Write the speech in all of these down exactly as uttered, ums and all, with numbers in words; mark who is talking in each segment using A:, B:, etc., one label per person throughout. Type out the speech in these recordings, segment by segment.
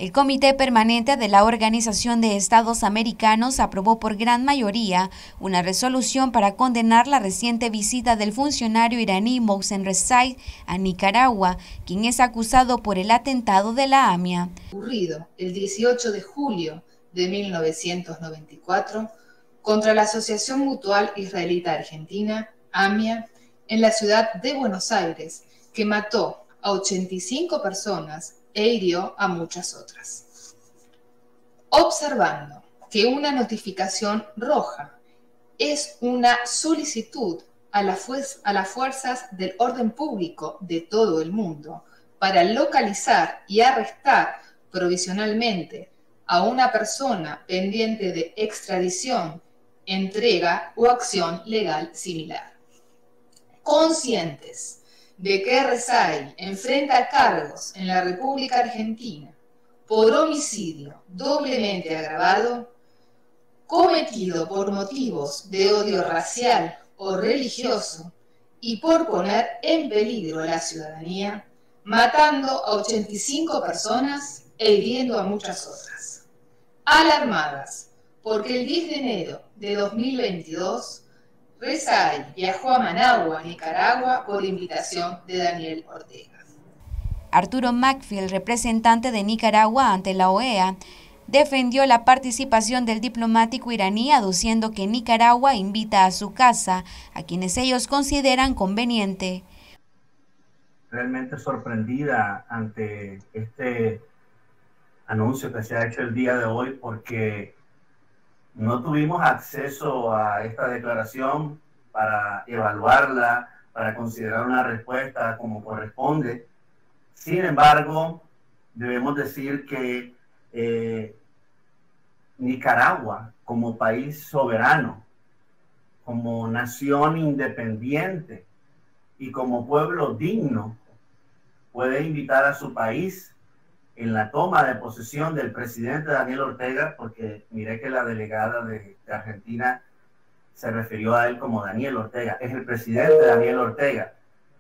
A: El Comité Permanente de la Organización de Estados Americanos aprobó por gran mayoría una resolución para condenar la reciente visita del funcionario iraní Mohsen Rezaei a Nicaragua, quien es acusado por el atentado de la AMIA.
B: Ocurrido el dieciocho de julio de mil novecientos noventa y cuatro contra la Asociación Mutual Israelita Argentina, AMIA, en la ciudad de Buenos Aires, que mató a ochenta y cinco personas e hirió a muchas otras. Observando que una notificación roja es una solicitud a, la fu- a las fuerzas del orden público de todo el mundo para localizar y arrestar provisionalmente a una persona pendiente de extradición, entrega o acción legal similar. Conscientes de que Rezaei enfrenta cargos en la República Argentina por homicidio doblemente agravado, cometido por motivos de odio racial o religioso y por poner en peligro a la ciudadanía, matando a ochenta y cinco personas e hiriendo a muchas otras. Alarmadas porque el diez de enero de dos mil veintidós Rezaei viajó a Managua, Nicaragua, por invitación de Daniel Ortega.
A: Arturo Macfield, representante de Nicaragua ante la O E A, defendió la participación del diplomático iraní, aduciendo que Nicaragua invita a su casa a quienes ellos consideran conveniente.
C: Realmente sorprendida ante este anuncio que se ha hecho el día de hoy, porque no tuvimos acceso a esta declaración para evaluarla, para considerar una respuesta como corresponde. Sin embargo, debemos decir que eh, Nicaragua, como país soberano, como nación independiente y como pueblo digno, puede invitar a su país en la toma de posesión del presidente Daniel Ortega, porque miré que la delegada de, de Argentina se refirió a él como Daniel Ortega, es el presidente Daniel Ortega.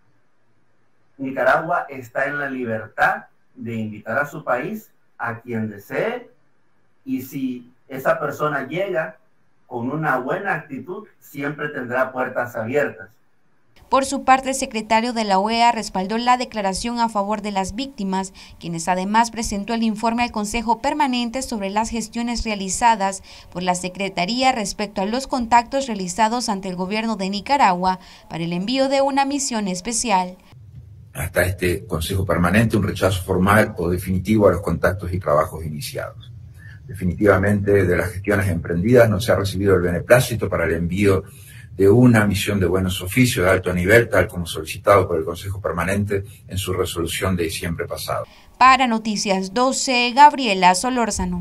C: Nicaragua está en la libertad de invitar a su país a quien desee, y si esa persona llega con una buena actitud, siempre tendrá puertas abiertas.
A: Por su parte, el secretario de la O E A respaldó la declaración a favor de las víctimas, quienes además presentó el informe al Consejo Permanente sobre las gestiones realizadas por la Secretaría respecto a los contactos realizados ante el gobierno de Nicaragua para el envío de una misión especial.
D: Hasta este Consejo Permanente, un rechazo formal o definitivo a los contactos y trabajos iniciados. Definitivamente, de las gestiones emprendidas no se ha recibido el beneplácito para el envío de una misión de buenos oficios de alto nivel, tal como solicitado por el Consejo Permanente en su resolución de diciembre pasado.
A: Para Noticias doce, Gabriela Solórzano.